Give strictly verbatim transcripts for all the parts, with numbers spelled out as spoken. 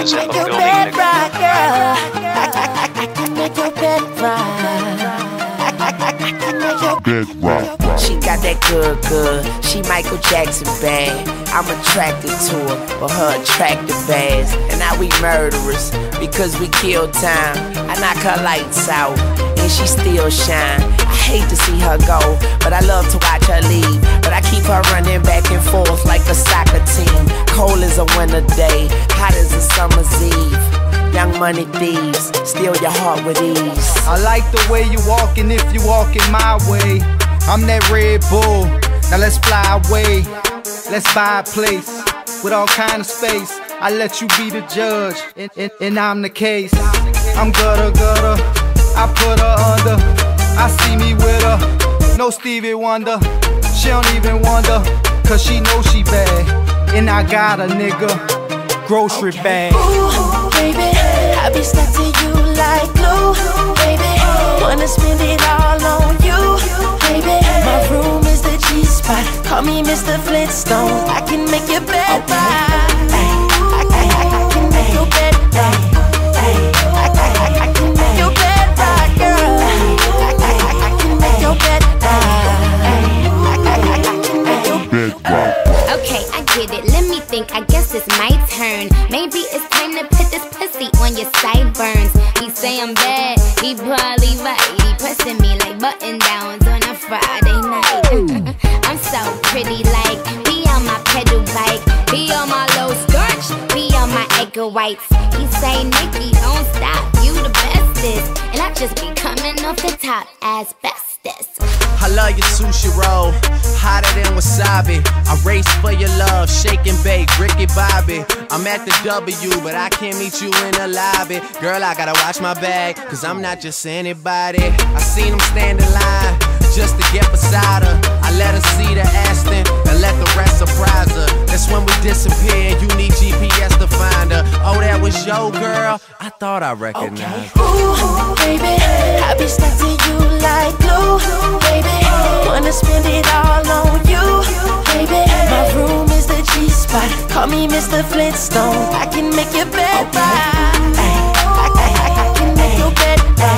is in the Your building, bed nigga. rock, girl. I, I, I, I can make your bed rock. I, I, I, I can make your Bed rock. She got that good, good. She Michael Jackson bad. I'm attracted to her, but her attractive ass. And now we murderers because we kill time. I knock her lights out and she still shine. I hate to see her go, but I love to watch her leave. But I keep her running back and forth like a soccer team. Cold as a winter day, hot as a summer's eve. Young money thieves, steal your heart with ease. I like the way you walkin' if you walkin' my way. I'm that Red Bull, now let's fly away. Let's buy a place with all kind of space. I let you be the judge, and, and, and I'm the case. I'm gutter gutter, I put her under. I see me with her, no Stevie Wonder. She don't even wonder, cause she know she bad. And I got a nigga, grocery bag. Ooh, baby, I be stuck to you like glue. Baby, wanna spend it all on you. Baby, my room is the G-spot. Call me Mister Flintstone. I can make your bed rock. I, I, I can make your bed rock. I, I, I can make your bed rock, girl. I, I, I can make your bed rock. I, I, I can make your Bed rock. Okay, I get it, let me think, I guess it's my turn. Maybe it's time to put this pussy on your sideburns. He say I'm bad, he probably right. He pressing me like button downs on a Friday night. I'm so pretty, like, be on my pedal bike, be on my low starch, be on my egg whites. He say, Nikki, don't stop, you the bestest. And I just be coming off the top as bestest. I love your sushi roll, hotter than wasabi. I race for your love, shake and bake, Ricky Bobby. I'm at the W, but I can't meet you in the lobby. Girl, I gotta watch my bag, cause I'm not just anybody. I seen him stand in line, just to get beside her. I let her see the Aston, and let the rest surprise her. That's when we disappear, you need G P S to find her. Oh, that was your girl? I thought I recognized her. Ooh, baby, I be stuck to you like glue. Baby, wanna spend it all on you. Baby, my room is the G-spot. Call me Mister Flintstone. I can make your bed rock. I, I, I can make your bed rock.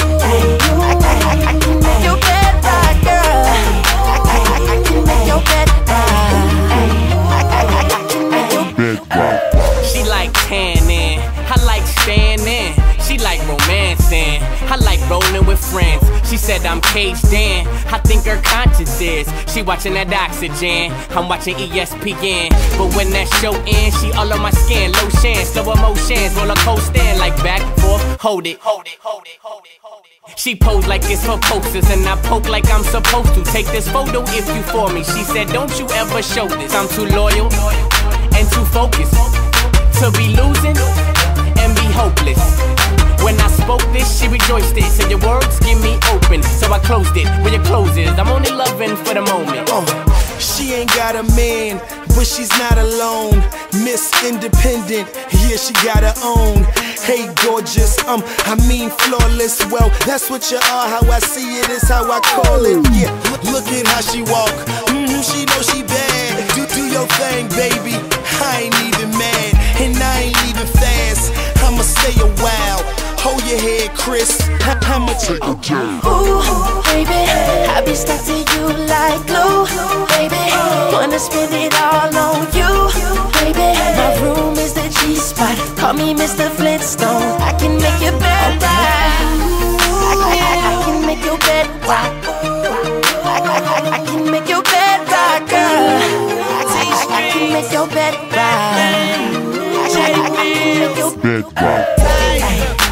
I, I, I can make your bed rock, girl. I, I, I can make your bed rock. I, I, I can make your Bed rock. She like tanning, I like standing. She like romancing, I like rolling with friends. She said I'm caged in, I think her conscience is. She watching that Oxygen, I'm watching E S P N. But when that show ends, she all on my skin. Lotion, slow emotions, roller coaster, like back, forth, hold it, hold it, hold it, hold it, hold it. She posed like it's for posters, and I poke like I'm supposed to. Take this photo if you for me. She said don't you ever show this. I'm too loyal and too focused to be losing and be hopeless. When I spoke this, she rejoiced it. Said your words give me open, so I closed it. Where your clothes is, I'm only loving for the moment. Uh, she ain't got a man, but she's not alone. Miss Independent, yeah, she got her own. Hey, gorgeous, um, I mean flawless. Well, that's what you are. How I see it is how I call it. Yeah, look at how she walk. Mm-hmm, she know she bad. Do do your thing, baby. I ain't even mad, and I ain't even fast. I'ma stay a while. Hold your head, Chris. I'ma take a turn. Ooh, baby, I be stuck to you like glue. Baby, wanna spend it all on you. Baby, my room is the G-spot. Call me Mister Flintstone. I can make your bed rock. I, I, I can make your bed rock. I, I, I can make your bed rock, girl. I, I, I can make your bed rock. I, I, I can make your Bed rock.